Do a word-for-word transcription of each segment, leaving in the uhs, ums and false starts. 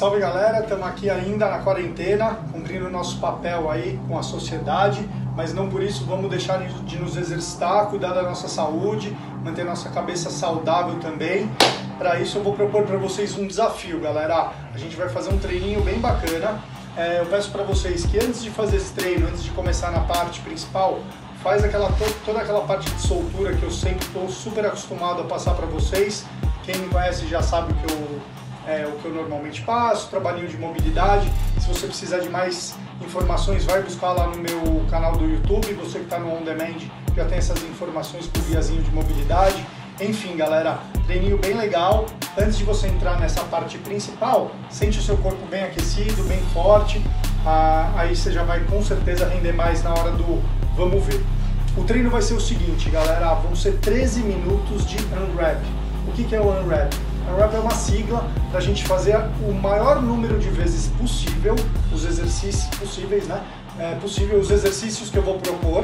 Salve galera, estamos aqui ainda na quarentena, cumprindo o nosso papel aí com a sociedade, mas não por isso vamos deixar de nos exercitar, cuidar da nossa saúde, manter nossa cabeça saudável também. Para isso eu vou propor para vocês um desafio, galera. A gente vai fazer um treininho bem bacana. É, eu peço para vocês que antes de fazer esse treino, antes de começar na parte principal, faz aquela, toda aquela parte de soltura que eu sempre estou super acostumado a passar para vocês. Quem me conhece já sabe o que eu... É o que eu normalmente passo, trabalhinho de mobilidade. Se você precisar de mais informações, vai buscar lá no meu canal do YouTube. Você que está no On Demand já tem essas informações por viazinho de mobilidade. Enfim, galera, treininho bem legal. Antes de você entrar nessa parte principal, sente o seu corpo bem aquecido, bem forte. Ah, aí você já vai com certeza render mais na hora do vamos ver. O treino vai ser o seguinte, galera, vão ser treze minutos de unwrap. O que que é o unwrap? Unwrap é uma sigla para a gente fazer o maior número de vezes possível, os exercícios possíveis, né? É, possível, os exercícios que eu vou propor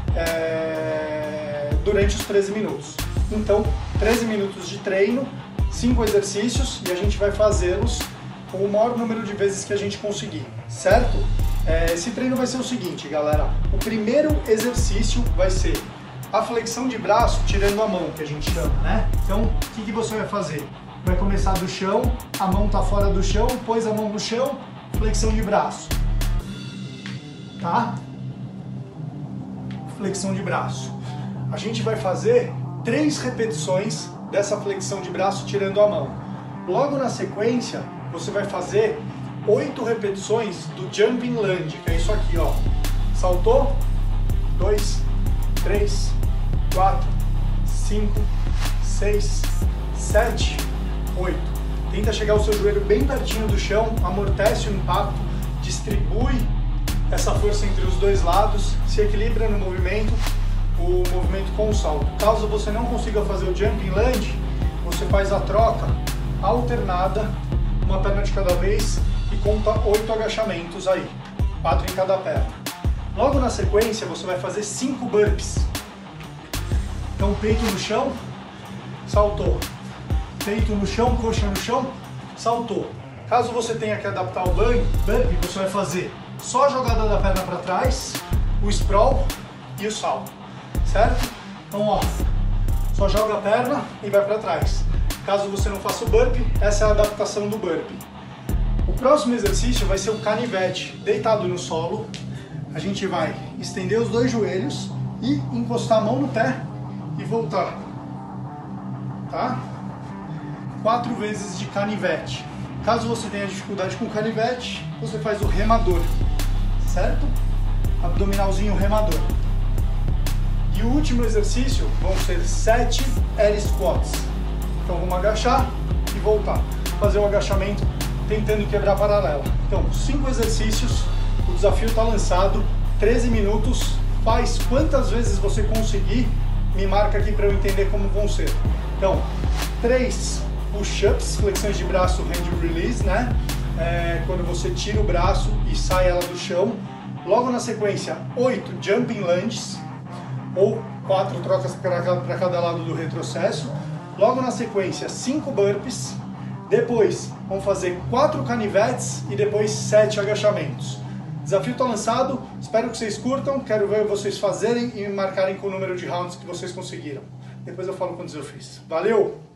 é, durante os treze minutos. Então, treze minutos de treino, cinco exercícios e a gente vai fazê-los com o maior número de vezes que a gente conseguir, certo? É, esse treino vai ser o seguinte, galera. O primeiro exercício vai ser a flexão de braço tirando a mão, que a gente chama, né? Então, o que, que você vai fazer? Vai começar do chão, a mão tá fora do chão, pôs a mão no chão, flexão de braço. Tá? Flexão de braço. A gente vai fazer três repetições dessa flexão de braço tirando a mão. Logo na sequência, você vai fazer oito repetições do Jumping Lunge, que é isso aqui, ó. Saltou, dois, três, quatro, cinco, seis, sete, oito. Tenta chegar o seu joelho bem pertinho do chão, amortece o impacto, distribui essa força entre os dois lados, se equilibra no movimento, o movimento com o salto. Caso você não consiga fazer o Jumping Lunge, você faz a troca alternada, uma perna de cada vez e conta oito agachamentos aí, quatro em cada perna. Logo na sequência você vai fazer cinco burpees. Então, peito no chão, saltou. Peito no chão, coxa no chão, saltou. Caso você tenha que adaptar o burpee, você vai fazer só a jogada da perna para trás, o sprawl e o salto, certo? Então, ó, só joga a perna e vai para trás. Caso você não faça o burpee, essa é a adaptação do burpee. O próximo exercício vai ser o canivete, deitado no solo. A gente vai estender os dois joelhos e encostar a mão no pé e voltar, tá? Quatro vezes de canivete. Caso você tenha dificuldade com o canivete, você faz o remador, certo? Abdominalzinho remador. E o último exercício vão ser sete air squats. Então vamos agachar e voltar. Fazer o agachamento tentando quebrar a paralela. Então, cinco exercícios, o desafio está lançado, treze minutos, faz quantas vezes você conseguir, me marca aqui para eu entender como vão ser. Então, três push-ups, flexões de braço, hand release, né? É, quando você tira o braço e sai ela do chão. Logo na sequência, oito jumping lunges, ou quatro trocas para cada lado do retrocesso. Logo na sequência, cinco burpees. Depois, vamos fazer quatro canivetes e depois sete agachamentos. Desafio está lançado, espero que vocês curtam, quero ver vocês fazerem e me marcarem com o número de rounds que vocês conseguiram. Depois eu falo quantos eu fiz. Valeu!